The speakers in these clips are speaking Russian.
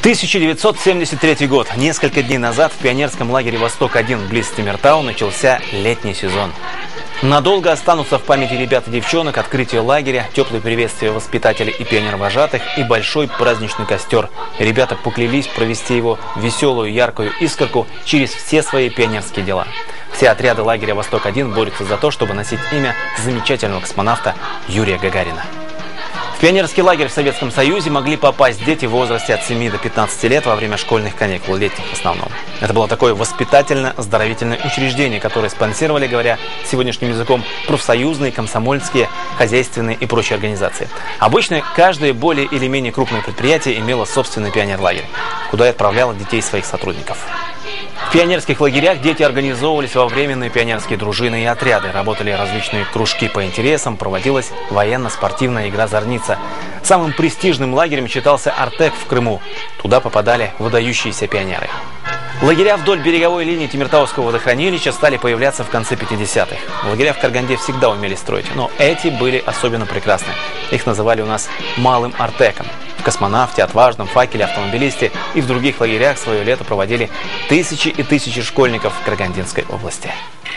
1973 год. Несколько дней назад в пионерском лагере «Восток-1» близ Тимиртау начался летний сезон. Надолго останутся в памяти ребят и девчонок открытие лагеря, теплые приветствия воспитателей и пионер-вожатых и большой праздничный костер. Ребята поклялись провести его веселую, яркую искорку через все свои пионерские дела. Все отряды лагеря «Восток-1» борются за то, чтобы носить имя замечательного космонавта Юрия Гагарина. В пионерский лагерь в Советском Союзе могли попасть дети в возрасте от 7 до 15 лет во время школьных каникул, летних в основном. Это было такое воспитательно-оздоровительное учреждение, которое спонсировали, говоря сегодняшним языком, профсоюзные, комсомольские, хозяйственные и прочие организации. Обычно каждое более или менее крупное предприятие имело собственный пионер-лагерь, куда и отправляло детей своих сотрудников. В пионерских лагерях дети организовывались во временные пионерские дружины и отряды, работали различные кружки по интересам, проводилась военно-спортивная игра «Зорница». Самым престижным лагерем считался «Артек» в Крыму. Туда попадали выдающиеся пионеры. Лагеря вдоль береговой линии Темиртауского водохранилища стали появляться в конце 50-х. Лагеря в Караганде всегда умели строить, но эти были особенно прекрасны. Их называли у нас «малым Артеком». В «Космонавте», «Отважном», «Факеле», «Автомобилисте» и в других лагерях свое лето проводили тысячи и тысячи школьников Карагандинской области.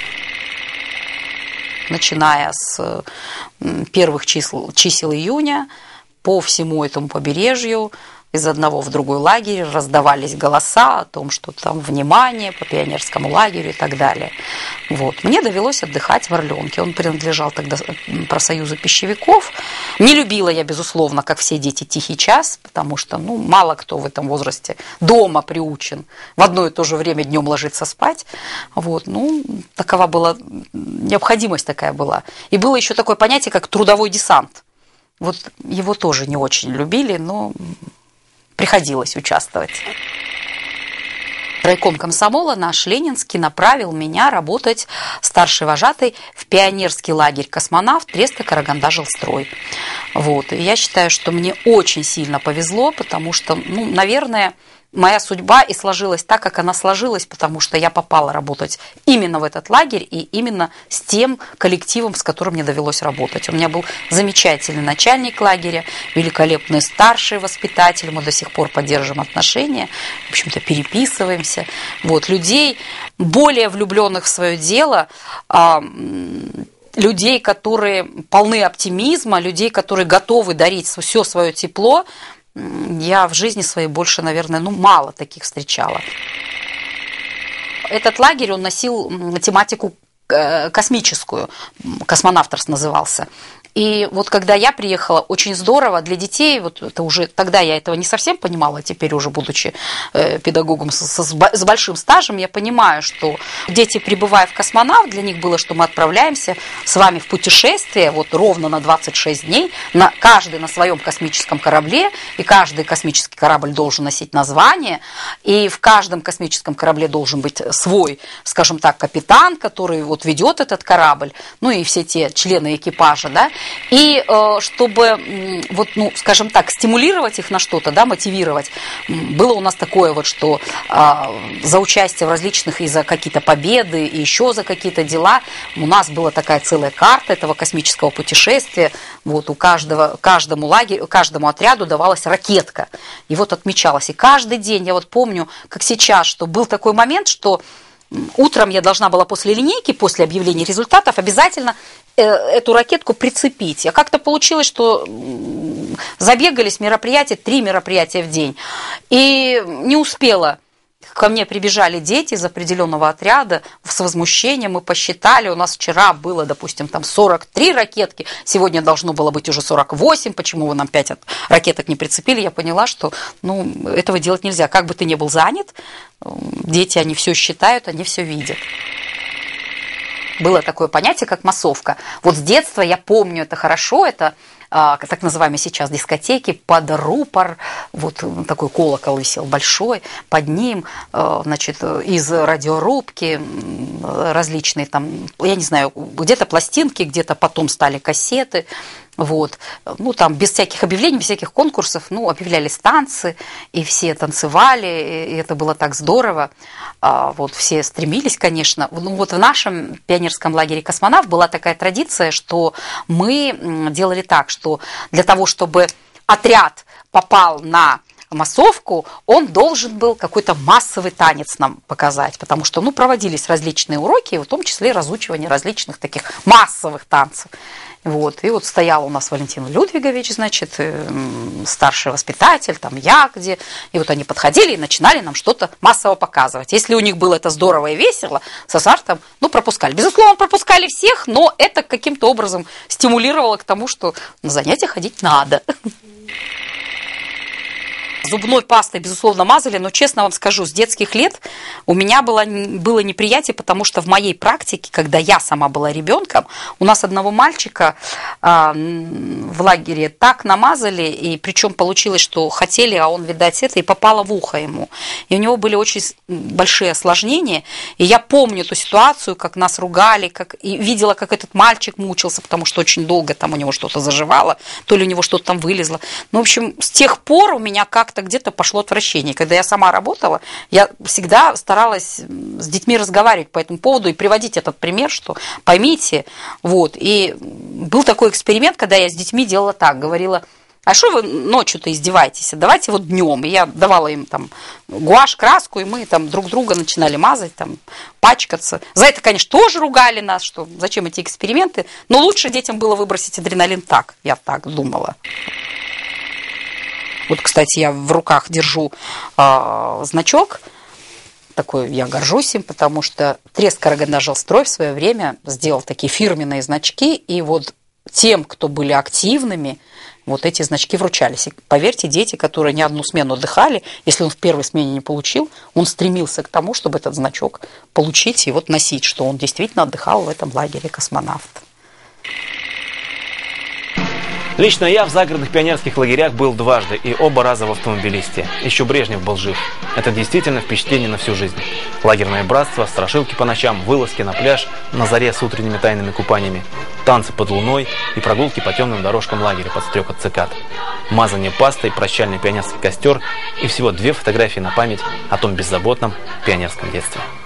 Начиная с первых чисел июня по всему этому побережью из одного в другой лагерь раздавались голоса о том, что там внимание по пионерскому лагерю и так далее. Вот. Мне довелось отдыхать в Орленке. Он принадлежал тогда профсоюзу пищевиков. Не любила я, безусловно, как все дети, тихий час, потому что мало кто в этом возрасте дома приучен в одно и то же время днем ложиться спать. Вот. Такова была необходимость такая была. И было еще такое понятие, как трудовой десант. Вот его тоже не очень любили, но приходилось участвовать. Райком комсомола наш Ленинский направил меня работать старшей вожатой в пионерский лагерь «Космонавт» Треста Караганда-Жилстрой. Вот. И я считаю, что мне очень сильно повезло, потому что, наверное, моя судьба и сложилась так, как она сложилась, потому что я попала работать именно в этот лагерь и именно с тем коллективом, с которым мне довелось работать. У меня был замечательный начальник лагеря, великолепный старший воспитатель, мы до сих пор поддерживаем отношения, в общем-то, переписываемся. Вот, людей, более влюбленных в свое дело, людей, которые полны оптимизма, людей, которые готовы дарить все свое тепло, я в жизни своей больше, наверное, мало таких встречала. Этот лагерь, он носил тематику космическую, «Космонавтерс» назывался. И вот когда я приехала, очень здорово для детей, вот это уже тогда я этого не совсем понимала, теперь уже будучи педагогом с большим стажем, я понимаю, что дети, прибывая в «Космонавт», для них было, что мы отправляемся с вами в путешествие вот ровно на 26 дней, каждый на своем космическом корабле, и каждый космический корабль должен носить название, и в каждом космическом корабле должен быть свой, скажем так, капитан, который вот ведет этот корабль, и все те члены экипажа, да. И чтобы, скажем так, стимулировать их на что-то, да, мотивировать, было у нас такое вот, что за участие в различных и за какие-то победы, и еще за какие-то дела, у нас была такая целая карта этого космического путешествия, вот каждому лагерю, каждому отряду давалась ракетка, и вот отмечалось. И каждый день, я вот помню, как сейчас, что был такой момент, что утром я должна была после линейки, после объявления результатов, обязательно эту ракетку прицепить. А как-то получилось, что забегались мероприятия, 3 мероприятия в день. И не успела. Ко мне прибежали дети из определенного отряда с возмущением. Мы посчитали, у нас вчера было, допустим, там 43 ракетки, сегодня должно было быть уже 48, почему вы нам 5 ракеток не прицепили? Я поняла, что этого делать нельзя. Как бы ты ни был занят, дети, они все считают, они все видят. Было такое понятие, как массовка. Вот с детства я помню это хорошо, это так называемые сейчас дискотеки, под рупор, вот такой колокол висел большой, под ним, из радиорубки различные там, я не знаю, где-то пластинки, где-то потом стали кассеты, вот, там без всяких объявлений, без всяких конкурсов, объявлялись танцы, и все танцевали, и это было так здорово, вот, все стремились, конечно. Вот в нашем пионерском лагере «Космонавт» была такая традиция, что мы делали так, что для того, чтобы отряд попал на массовку, он должен был какой-то массовый танец нам показать, потому что, проводились различные уроки, в том числе разучивание различных таких массовых танцев. Вот. И вот стоял у нас Валентин Людвигович, значит, старший воспитатель, там я где, и вот они подходили и начинали нам что-то массово показывать. Если у них было это здорово и весело, с азартом, пропускали. Безусловно, пропускали всех, но это каким-то образом стимулировало к тому, что на занятия ходить надо. Зубной пастой, безусловно, мазали, но, честно вам скажу, с детских лет у меня было неприятие, потому что в моей практике, когда я сама была ребенком, у нас одного мальчика в лагере так намазали, и причем получилось, что хотели, а он, видать, и попало в ухо ему. И у него были очень большие осложнения, и я помню эту ситуацию, как нас ругали, и видела, как этот мальчик мучился, потому что очень долго там у него что-то заживало, то ли у него что-то там вылезло. В общем, с тех пор у меня как-то где-то пошло отвращение. Когда я сама работала, я всегда старалась с детьми разговаривать по этому поводу и приводить этот пример, что поймите, И был такой эксперимент, когда я с детьми делала так, говорила: а что вы ночью-то издеваетесь? Давайте вот днем. И я давала им там гуашь, краску, и мы там друг друга начинали мазать, там, пачкаться. За это, конечно, тоже ругали нас, что зачем эти эксперименты. Но лучше детям было выбросить адреналин так, я так думала. Вот, кстати, я в руках держу значок, такой я горжусь им, потому что Трест Караганда-Жилстрой в свое время сделал такие фирменные значки, и вот тем, кто были активными, вот эти значки вручались. И поверьте, дети, которые не одну смену отдыхали, если он в первой смене не получил, он стремился к тому, чтобы этот значок получить и вот носить, что он действительно отдыхал в этом лагере космонавт. Лично я в загородных пионерских лагерях был дважды, и оба раза в автомобилисте. Еще Брежнев был жив. Это действительно впечатление на всю жизнь. Лагерное братство, страшилки по ночам, вылазки на пляж на заре с утренними тайными купаниями, танцы под луной и прогулки по темным дорожкам лагеря под стрекот цикад. Мазание пастой, прощальный пионерский костер и всего 2 фотографии на память о том беззаботном пионерском детстве.